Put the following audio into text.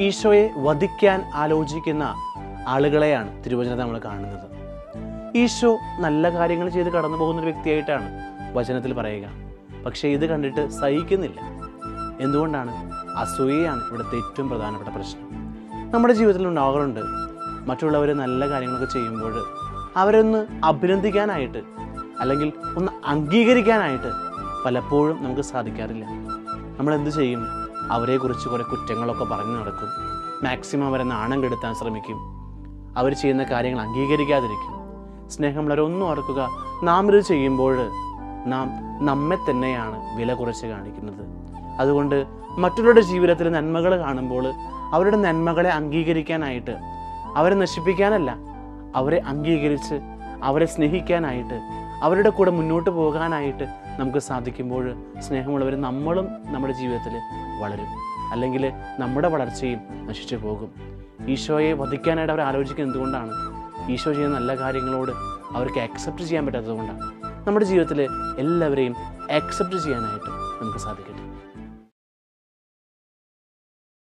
ഈശോയെ വധിക്കാൻ ആലോചിക്കുന്ന ആളുകളെയാണ് തിരുവചനത്തിൽ നമ്മൾ കാണുന്നത്. ഈശോ നല്ല കാര്യങ്ങൾ ചെയ്ത് കടന്നു പോകുന്നൊരു വ്യക്തിയായിട്ടാണ് വചനത്തിൽ പറയുക. പക്ഷേ ഇത് കണ്ടിട്ട് സഹിക്കുന്നില്ല. എന്തുകൊണ്ടാണ്? അസൂയയാണ് ഇവിടുത്തെ ഏറ്റവും പ്രധാനപ്പെട്ട പ്രശ്നം. നമ്മുടെ ജീവിതത്തിൽ ഉണ്ടാകാറുണ്ട്, മറ്റുള്ളവർ നല്ല കാര്യങ്ങളൊക്കെ ചെയ്യുമ്പോൾ അവരൊന്ന് അഭിനന്ദിക്കാനായിട്ട് അല്ലെങ്കിൽ ഒന്ന് അംഗീകരിക്കാനായിട്ട് പലപ്പോഴും നമുക്ക് സാധിക്കാറില്ല. നമ്മളെന്ത് ചെയ്യും? അവരെക്കുറിച്ച് കുറേ കുറ്റങ്ങളൊക്കെ പറഞ്ഞു നടക്കും. മാക്സിമം അവരെ നാണം കെടുത്താൻ ശ്രമിക്കും. അവർ ചെയ്യുന്ന കാര്യങ്ങൾ അംഗീകരിക്കാതിരിക്കും. സ്നേഹമുള്ളവരൊന്നും ഓർക്കുക, നാം ഇത് ചെയ്യുമ്പോൾ നാം നമ്മെ തന്നെയാണ് വില കുറച്ച് കാണിക്കുന്നത്. അതുകൊണ്ട് മറ്റുള്ളവരുടെ ജീവിതത്തിൽ നന്മകൾ കാണുമ്പോൾ അവരുടെ നന്മകളെ അംഗീകരിക്കാനായിട്ട്, അവരെ നശിപ്പിക്കാനല്ല, അവരെ അംഗീകരിച്ച് അവരെ സ്നേഹിക്കാനായിട്ട്, അവരുടെ കൂടെ മുന്നോട്ട് പോകാനായിട്ട് നമുക്ക് സാധിക്കുമ്പോൾ സ്നേഹമുള്ളവർ നമ്മളും നമ്മുടെ ജീവിതത്തിൽ വളരും. അല്ലെങ്കിൽ നമ്മുടെ വളർച്ചയും നശിച്ചു പോകും. ഈശോയെ വധിക്കാനായിട്ട് അവർ ആലോചിക്കുന്നത് എന്തുകൊണ്ടാണ്? ഈശോ ചെയ്യുന്ന നല്ല കാര്യങ്ങളോട് അവർക്ക് ആക്സെപ്റ്റ് ചെയ്യാൻ പറ്റാത്തത് കൊണ്ടാണ്. നമ്മുടെ ജീവിതത്തിൽ എല്ലാവരെയും ആക്സെപ്റ്റ് ചെയ്യാനായിട്ട് നമുക്ക് സാധിക്കട്ടെ.